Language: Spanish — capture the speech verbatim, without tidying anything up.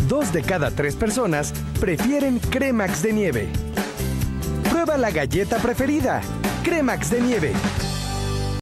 dos de cada tres personas prefieren Cremax de nieve. Prueba la galleta preferida, Cremax de nieve.